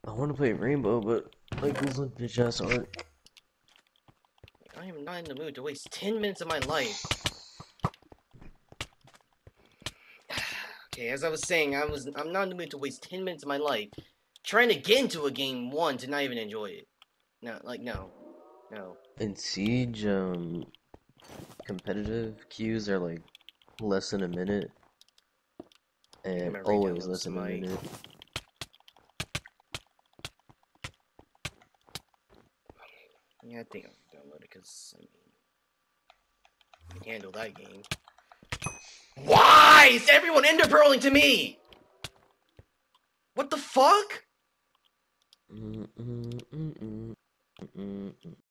I want to play Rainbow, but like those like bitch ass art. I am not in the mood to waste 10 minutes of my life. Okay, as I was saying, I'm not in the mood to waste 10 minutes of my life trying to get into a game, one, to not even enjoy it. No, like, no. No. In Siege, competitive queues are like less than a minute, I think I'm and gonna always re-download less than a Smite. minute. Yeah, I think I'll download it, because, I mean, I can handle that game. Why is everyone enderpearling to me? What the fuck?